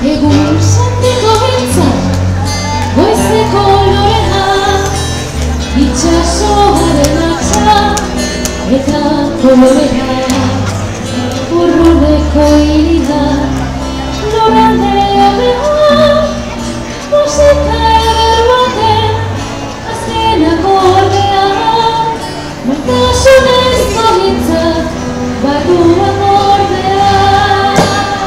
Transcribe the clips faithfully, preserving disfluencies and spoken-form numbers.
egun santiko gintza, goizeko loreak, itxasoaren atza, eta koloreak, urruneko irida, lorandea behar, musika eder baten, azkenak ordeak, martasunezko gintzak, barruan ordeak.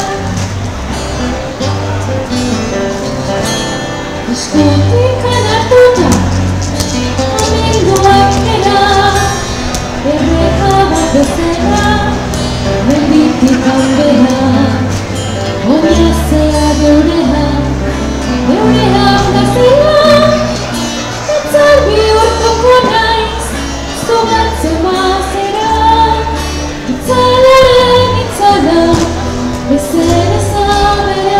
Eskutik anartuta, aminduak era, erreka bat bezera, menditik hanbera, oinazea geurea, geurea gazela, etzal bihurtuko naiz, zugatzen mazera, itzalaren itzala, ezer ezabera.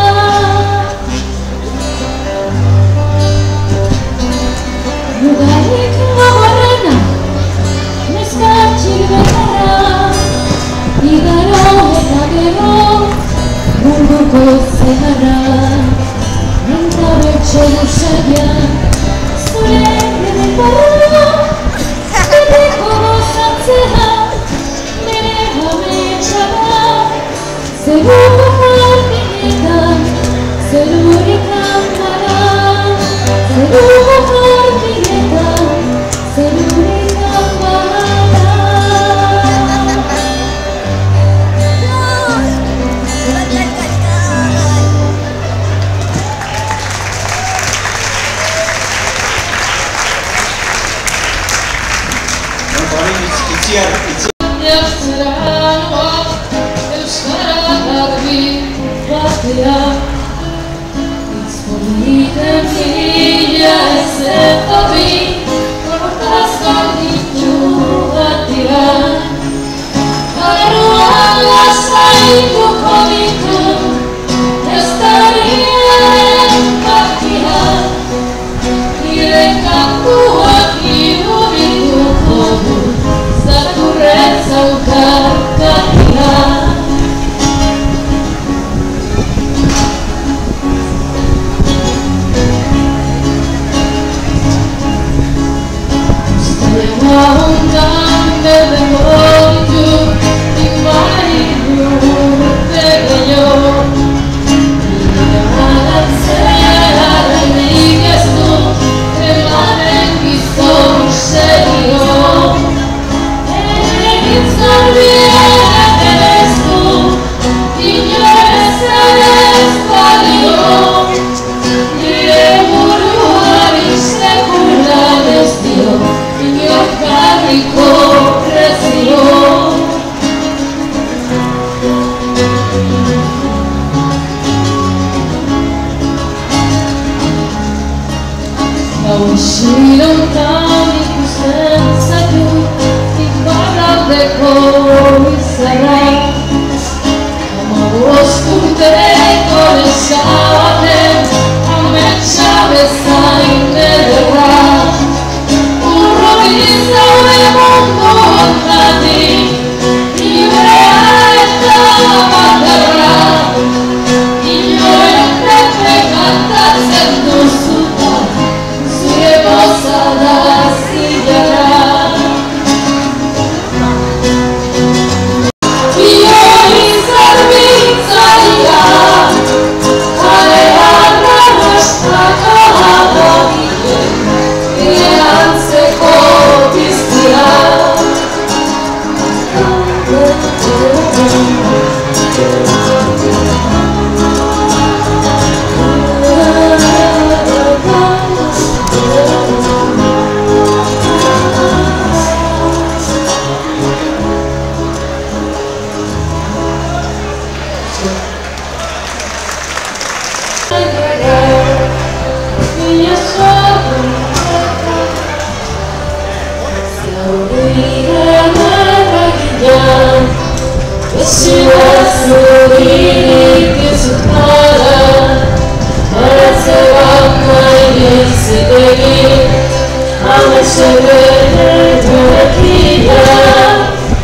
Rugarik gogorrena, neska txirbetarra, igaro eta gero, munduko zeharra, renta bertxe lusaia, zure edetarra, edeko gozatzea, nire ametxara, zeruko jartinetan, zerurik amara, zeruko jartinetan, zerurik amara.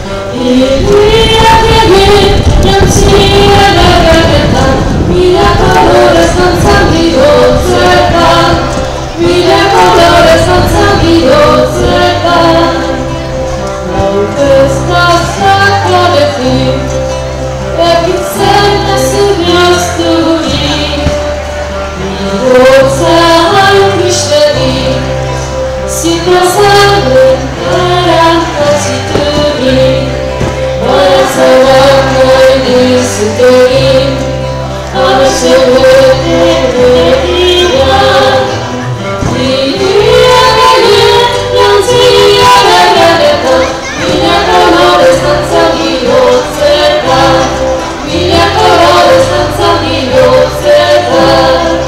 Mira Sim, é que sempre substitui e ouça o Krishna. Si pasare para constituir para salvar de suterir a chegar de vida e non si arresta minha colore stanza di osserva minha colore stanza di osserva.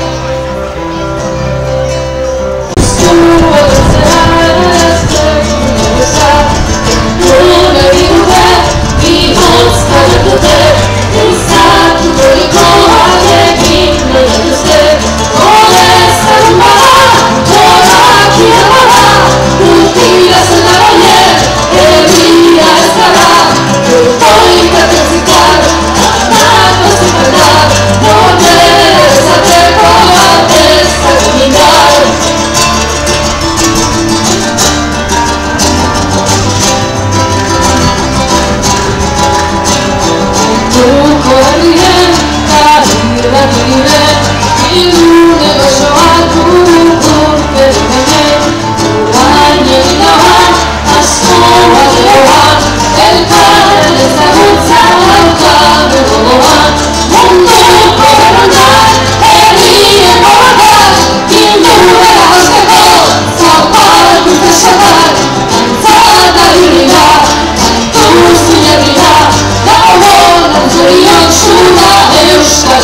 Shula,